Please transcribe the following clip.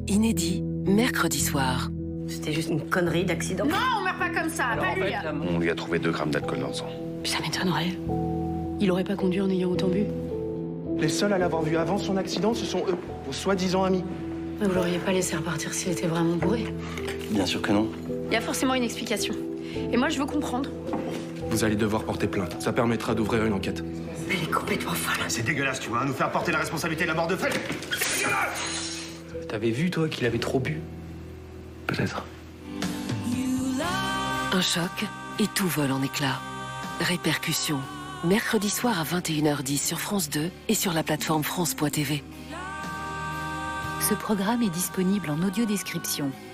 Inédit, mercredi soir. C'était juste une connerie d'accident. Non, on meurt pas comme ça, Alors, pas en lui. fait, la- On lui a trouvé 2 grammes d'alcool dans le sang. Ça m'étonnerait. Il aurait pas conduit en ayant autant bu. Les seuls à l'avoir vu avant son accident, ce sont eux, vos soi-disant amis. Vous l'auriez pas laissé repartir s'il était vraiment bourré. Bien sûr que non. Il y a forcément une explication. Et moi, je veux comprendre. Vous allez devoir porter plainte. Ça permettra d'ouvrir une enquête. Elle est complètement folle. C'est dégueulasse, tu vois, nous faire porter la responsabilité de la mort de Fred. T'avais vu, toi, qu'il avait trop bu? Peut-être. Un choc et tout vole en éclats. Répercussions. Mercredi soir à 21h10 sur France 2 et sur la plateforme France.tv. Ce programme est disponible en audiodescription.